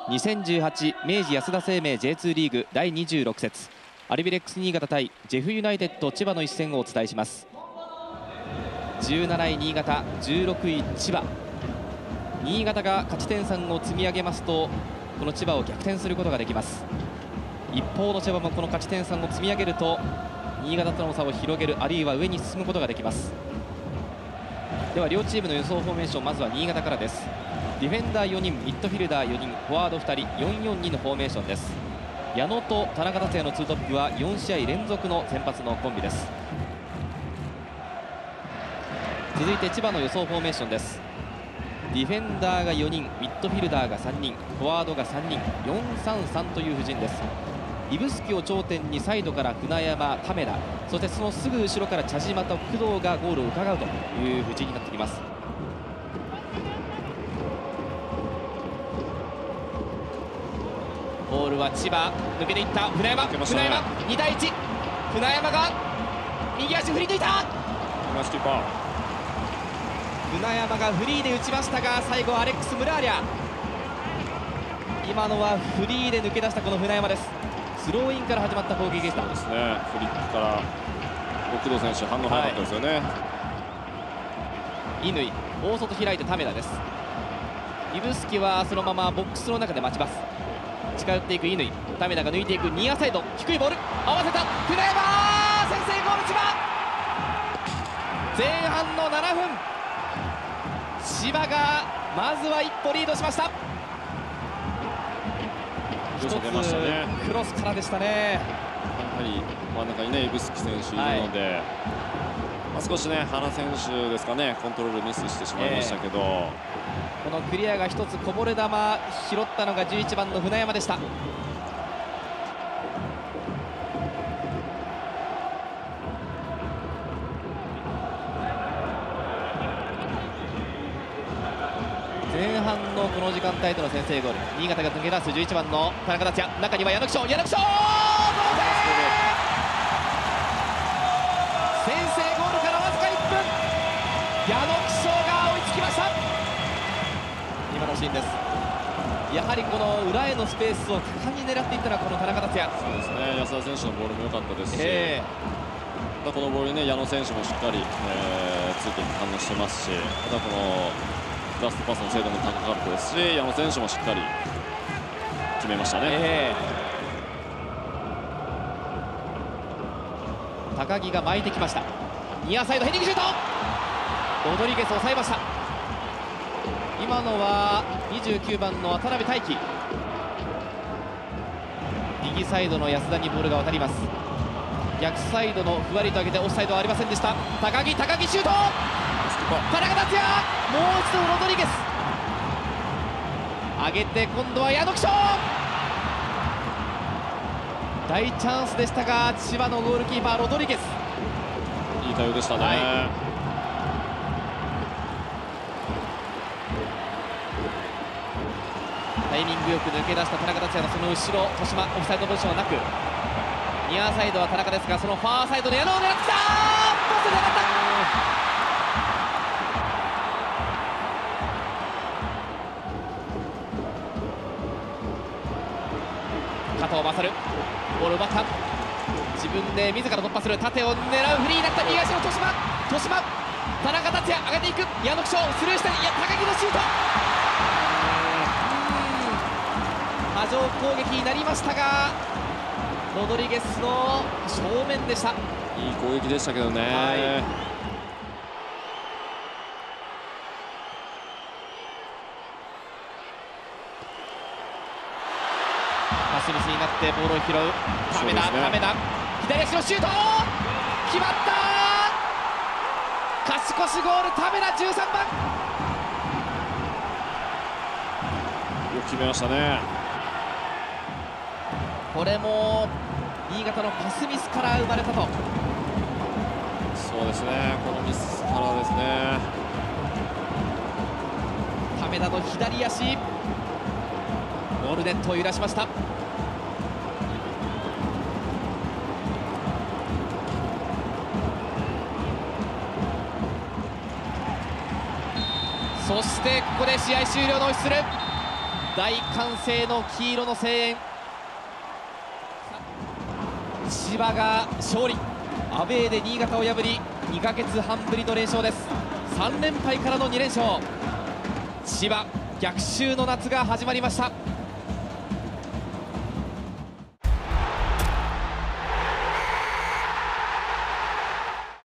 2018明治安田生命 J2 リーグ第26節アルビレックス新潟対ジェフユナイテッド千葉の一戦をお伝えします。17位新潟、16位千葉。新潟が勝ち点3を積み上げますとこの千葉を逆転することができます。一方の千葉もこの勝ち点3を積み上げると新潟との差を広げる、あるいは上に進むことができます。では両チームの予想フォーメーション、まずは新潟からです。ディフェンダー4人、ミッドフィルダー4人、フォワード2人、4-4-2のフォーメーションです。矢野と田中達也のツートップは4試合連続の先発のコンビです。続いて千葉の予想フォーメーションです。ディフェンダーが4人、ミッドフィルダーが3人、フォワードが3人、4-3-3という布陣です。指宿を頂点にサイドから船山、田村、そしてそのすぐ後ろから茶島と工藤がゴールを伺うという布陣になってきます。ボールは千葉、抜けていった船山、2対1、船山が右足振り抜いた。船山がフリーで打ちましたが、最後アレックス・ムラーリャ。今のはフリーで抜け出したこの船山です。スローインから始まった攻撃でした。 そうですね、フリックから工藤選手反応早かったですよね。 乾、大外開いて田村です。指宿はそのままボックスの中で待ちます。近寄っていく乾、田村が抜いていくニアサイド、低いボール合わせた船山、先制ゴール千葉。前半の7分、千葉がまずは一歩リードしました。一つクロスからでしたね。 やはり真ん中にね指宿選手いるので、少しね原選手ですかね、コントロールミスしてしまいましたけど、 このクリアが一つこぼれ球拾ったのが11番の船山でした。前半のこの時間帯での先制ゴール、新潟が抜け出す11番の田中達也、中には矢野貴章、同点、先制ゴールからわずか1分、矢野貴章が追いつきました。今のシーンです。やはりこの裏へのスペースを果敢に狙っていったのはこの田中達也。 そうですね、安田選手のボールも良かったですし、このボールにね矢野選手もしっかり、ついて反応してますし、またこのラストパスの精度も高かったですし、矢野選手もしっかり決めましたね。 高木が巻いてきました。ニアサイドヘディングシュート、ロドリゲス抑えました。今のは29番の渡辺大輝、右サイドの安田にボールが渡ります。逆サイドのふわりと上げてオフサイドはありませんでした。高木シュート、田中達也、もう一度ロドリゲス上げて、今度は矢野貴章、大チャンスでしたが千葉のゴールキーパーロドリゲス、 いい対応でしたね。 タイミングよく抜け出した田中達也のその後ろ、豊島、オフサイドポジションはなく、ニアサイドは田中ですが、そのファーサイドで矢野を狙ってきた、ポストで上がった。加藤勝、ボール奪った、自分で自ら突破する、縦を狙うフリーになった右足の豊島、田中達也上げていく、矢野貴章スルーしたり、高木のシュート、波状攻撃になりましたがロドリゲスの正面でした。 いい攻撃でしたけどね。 パスミスになってボールを拾う田村、左足のシュート決まった、勝ち越しゴール、田村13番、 よく決めましたね。 これも新潟のパスミスから生まれたと。 そうですね、このミスからですね。 田村の左足、ゴールネットを揺らしました。そしてここで試合終了のホイッスル。 大歓声の黄色の声援。千葉が勝利、アウェーで新潟を破り2ヶ月半ぶりの連勝です。3連敗からの2連勝、千葉逆襲の夏が始まりました。